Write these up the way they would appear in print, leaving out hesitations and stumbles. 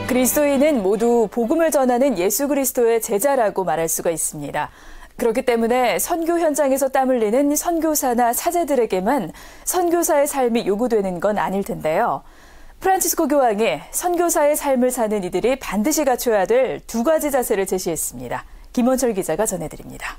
그리스도인은 모두 복음을 전하는 예수 그리스도의 제자라고 말할 수가 있습니다. 그렇기 때문에 선교 현장에서 땀 흘리는 선교사나 사제들에게만 선교사의 삶이 요구되는 건 아닐 텐데요. 프란치스코 교황이 선교사의 삶을 사는 이들이 반드시 갖춰야 될 두 가지 자세를 제시했습니다. 김원철 기자가 전해드립니다.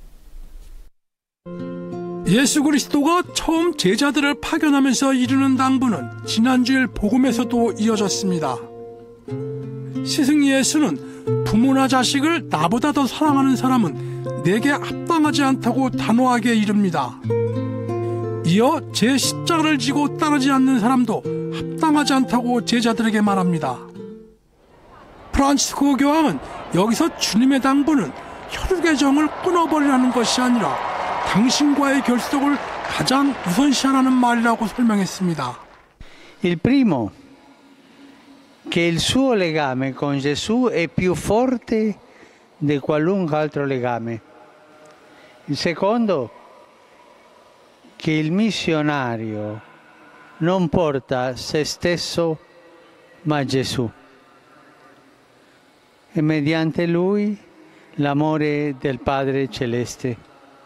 예수 그리스도가 처음 제자들을 파견하면서 이루는 당부는 지난주일 복음에서도 이어졌습니다. 스승 예수는 부모나 자식을 나보다 더 사랑하는 사람은 내게 합당하지 않다고 단호하게 이릅니다. 이어 제 십자가를 지고 따르지 않는 사람도 합당하지 않다고 제자들에게 말합니다. 프란치스코 교황은 여기서 주님의 당부는 혈육의 정을 끊어버리라는 것이 아니라 당신과의 결속을 가장 우선시하라는 말이라고 설명했습니다. Il primo, che il suo legame con Gesù è più forte di qualunque altro legame. Il secondo, che il missionario non porta se stesso ma Gesù. E mediante lui l'amore del Padre Celeste.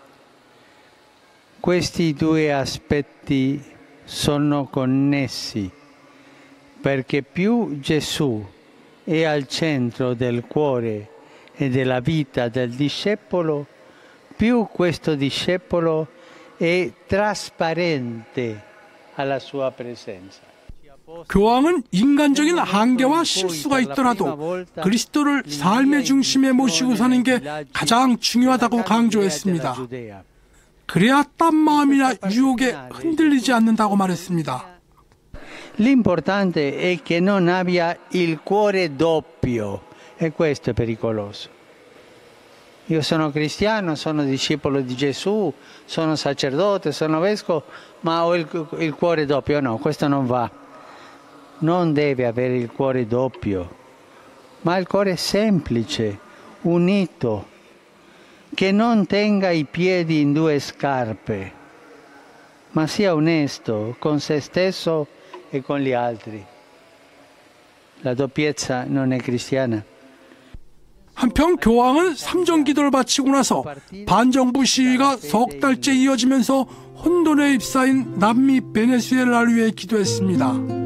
Questi due aspetti sono connessi perché più Gesù è al centro del cuore e della vita del discepolo, più questo discepolo è trasparente alla sua presenza. 교황은 인간적인 한계와 실수가 있더라도 그리스도를 삶의 중심에 모시고 사는 게 가장 중요하다고 강조했습니다. 그래야 딴 마음이나 유혹에 흔들리지 않는다고 말했습니다. L'importante è che non abbia il cuore doppio e questo è pericoloso. Io sono cristiano, sono discepolo di Gesù, sono sacerdote, sono vescovo, ma ho il cuore doppio. No, questo non va. Non deve avere il cuore doppio, ma il cuore semplice, unito, che non tenga i piedi in due scarpe, ma sia onesto con se stesso e con gli altri. La doppiezza non è cristiana. 한편 교황은 삼정기도를 바치고 나서 반정부 시위가 석 달째 이어지면서 혼돈에 휩싸인 남미 베네수엘라를 위해 기도했습니다.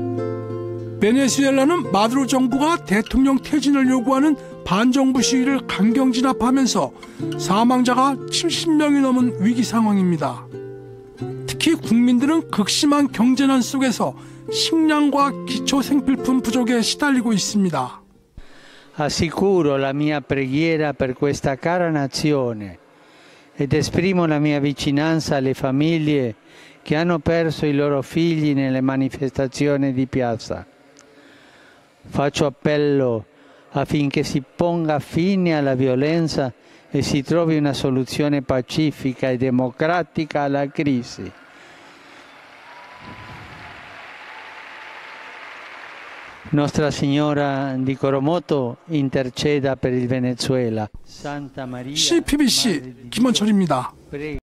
베네수엘라는 마두로 정부가 대통령 퇴진을 요구하는 반정부 시위를 강경 진압하면서 사망자가 70명이 넘은 위기 상황입니다. 특히 국민들은 극심한 경제난 속에서 식량과 기초 생필품 부족에 시달리고 있습니다. Assicuro la mia preghiera per questa cara nazione ed esprimo la mia vicinanza alle famiglie che hanno perso i loro figli nelle manifestazioni di piazza. Faccio appello affinché si ponga fine alla violenza e si trovi una soluzione pacifica e democratica alla crisi. Nostra Signora di Coromoto interceda per il Venezuela. Santa Maria, CPBC 김원철입니다.